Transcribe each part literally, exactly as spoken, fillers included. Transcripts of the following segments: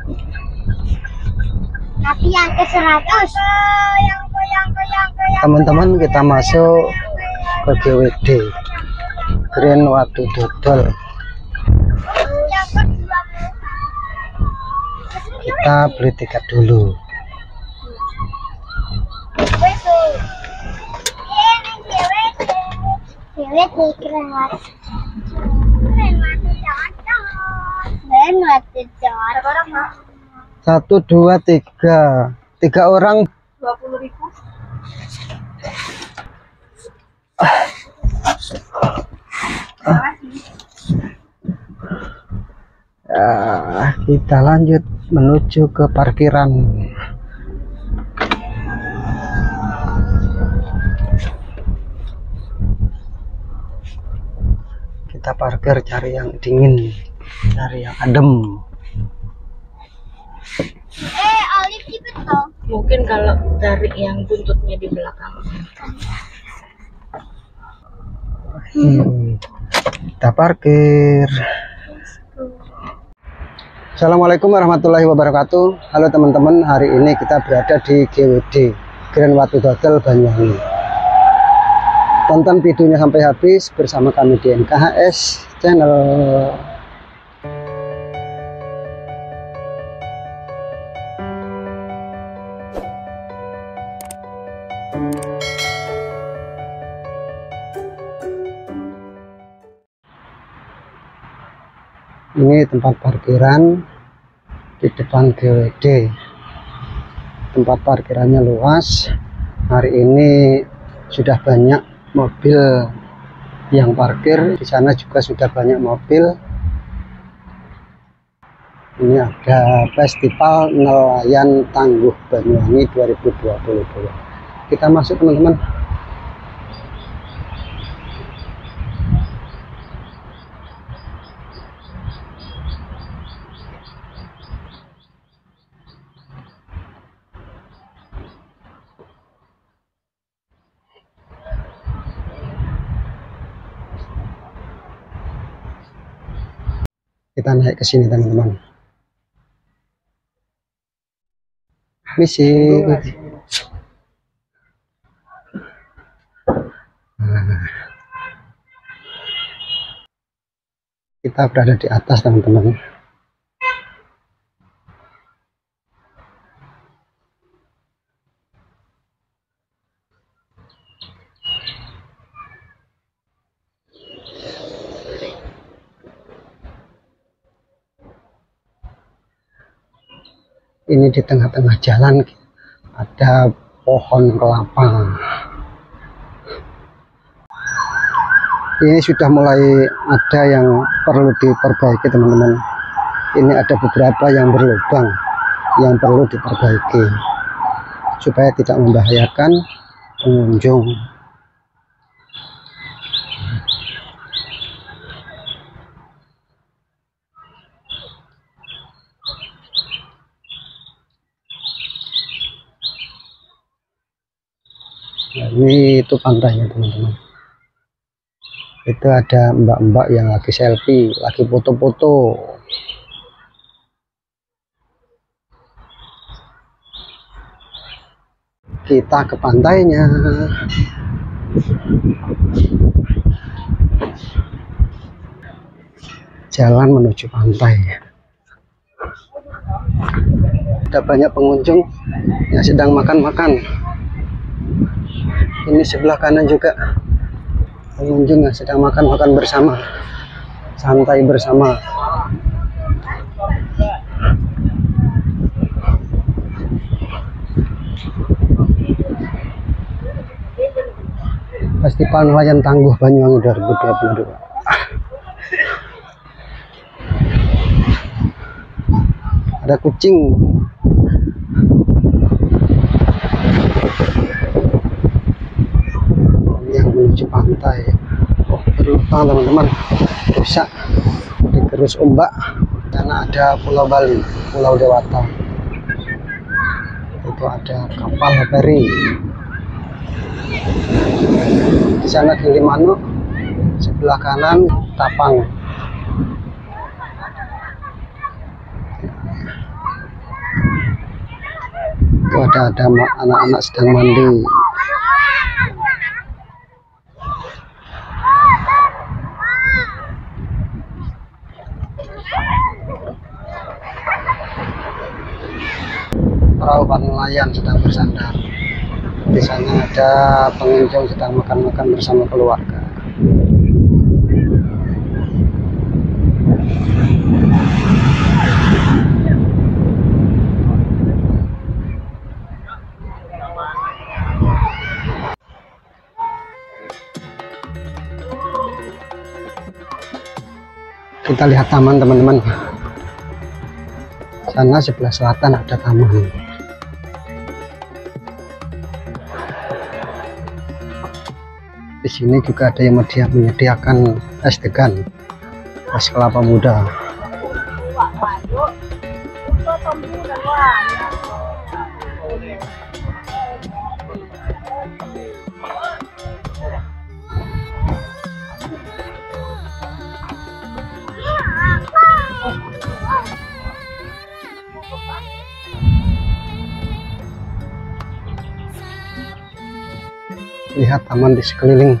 Tapi yang ke seratus. Teman-teman, kita masuk ke G W D Grand Watu Dodol. Kita beli tiket dulu. Satu, dua, tiga, tiga orang dua puluh ribu. Ya, kita lanjut menuju ke parkiran. Kita parkir cari yang dingin, cari yang adem. Eh, Olive cepet dong. Mungkin kalau dari yang buntutnya di belakang. Hmm, kita parkir. Assalamualaikum warahmatullahi wabarakatuh. Halo teman-teman, hari ini kita berada di G W D Grand Watu Dodol Banyuwangi. Tonton videonya sampai habis bersama kami di N K H S Channel. Ini tempat parkiran di depan G W D. Tempat parkirannya luas. Hari ini sudah banyak mobil yang parkir. Di sana juga sudah banyak mobil. Ini ada Festival Nelayan Tangguh Banyuwangi dua ribu dua puluh dua. Kita masuk teman-teman. Kita naik ke sini teman-teman. Misi. Nah, kita berada di atas teman-teman. Ini di tengah-tengah jalan ada pohon kelapa. Ini sudah mulai ada yang perlu diperbaiki teman-teman. Ini ada beberapa yang berlubang yang perlu diperbaiki supaya tidak membahayakan pengunjung. Nah, ini itu pantainya teman-teman. Itu ada mbak-mbak yang lagi selfie, lagi foto-foto. Kita ke pantainya. Jalan menuju pantai. Ada banyak pengunjung yang sedang makan-makan. Ini sebelah kanan juga pengunjung yang sedang makan-makan bersama, santai bersama. Festival Nelayan Tangguh Banyuwangi dua ribu dua puluh dua. Ada kucing. Yang menuju pantai. Oh, berlubang teman-teman, rusak, digerus ombak. Karena ada Pulau Bali, Pulau Dewata. Itu ada kapal feri. Di sana Gilimanuk, sebelah kanan Tapang. Itu ada ada anak-anak sedang mandi. Perahu nelayan sedang bersandar. Di sana ada pengunjung sedang makan-makan bersama keluarga. Kita lihat taman, teman-teman. Sana sebelah selatan ada taman. Di sini juga ada yang menyediakan es degan, es kelapa muda. Lihat taman di sekeliling.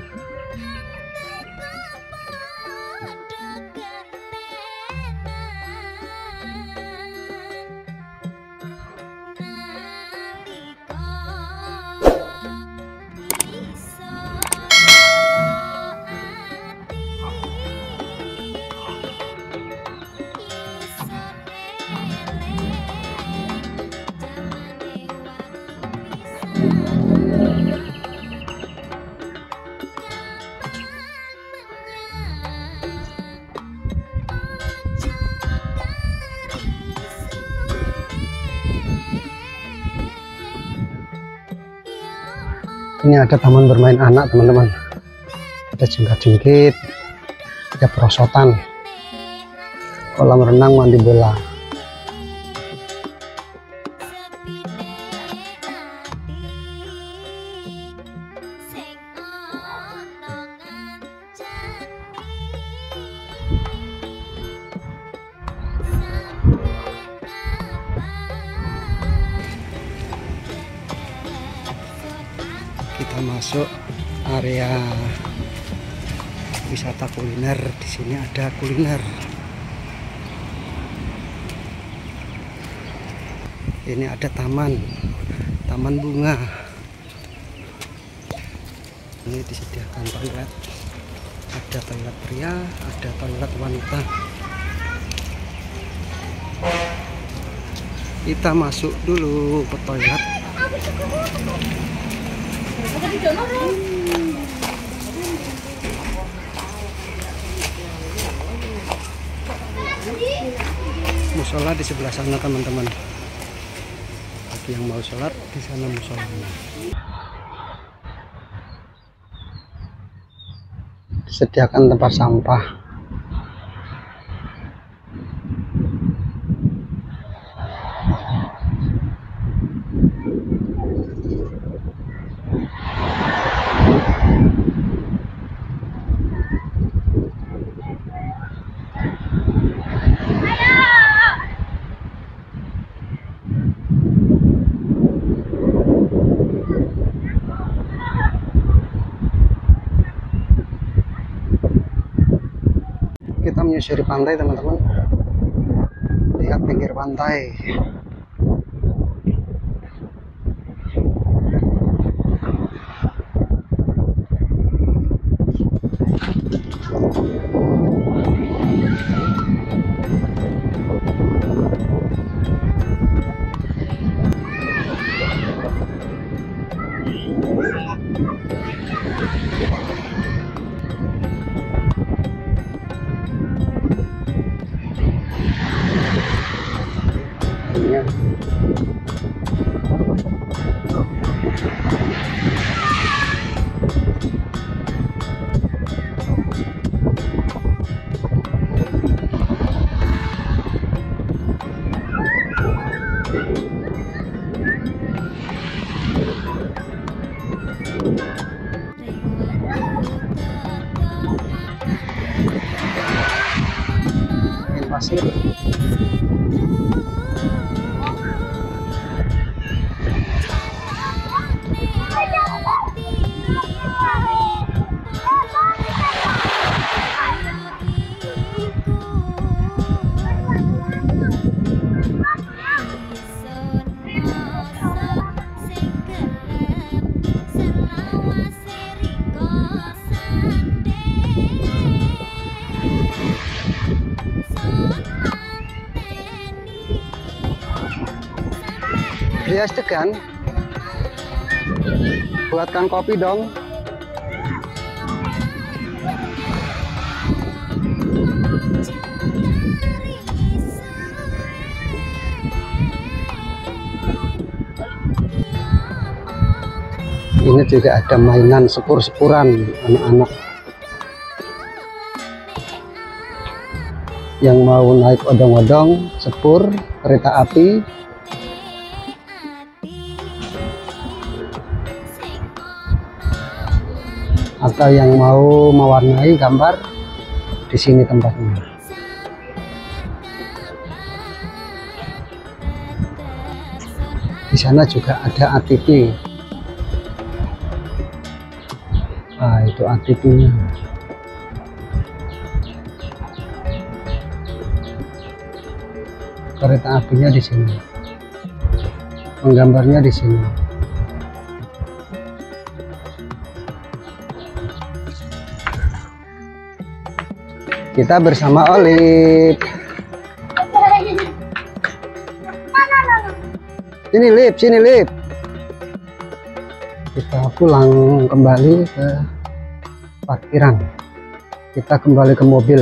Ini ada taman bermain anak, teman-teman. Ada jengkat-jengkit, ada perosotan, kolam renang, mandi bola. Kita masuk area wisata kuliner. Di sini ada kuliner. Ini ada taman, taman bunga. Ini disediakan toilet. Ada toilet pria, ada toilet wanita. Kita masuk dulu ke toilet. Musola di sebelah sana, teman-teman. Bagi yang mau sholat di sana musolanya. Disediakan tempat sampah. Kita menyusuri pantai, teman-teman. Lihat pinggir pantai. Pasir. Beli es degan. Buatkan kopi dong. Ini juga ada mainan sepur-sepuran anak-anak yang mau naik odong-odong, sepur, kereta api. Atau yang mau mewarnai gambar, di sini tempatnya. Di sana juga ada A T V. Nah, itu A T V-nya. Kereta apinya di sini. Penggambarnya di sini. Kita bersama Olip. Sini Lip, sini Lip. Kita pulang kembali ke parkiran. Kita kembali ke mobil.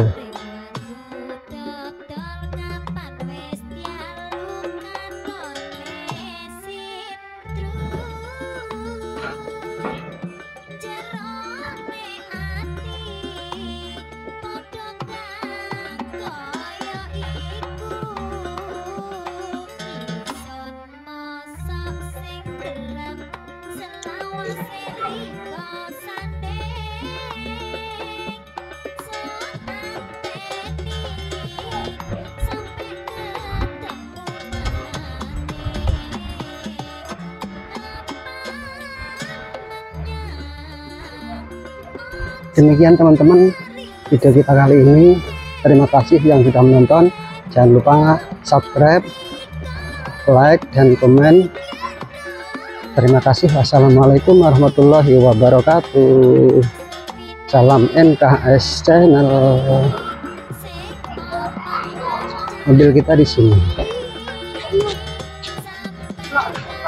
Demikian teman-teman video kita kali ini. Terima kasih yang sudah menonton. Jangan lupa subscribe, like, dan komen. Terima kasih. Wassalamualaikum warahmatullahi wabarakatuh. Salam N K S Channel. Mobil kita di sini.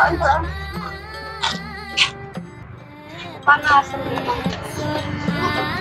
Panas.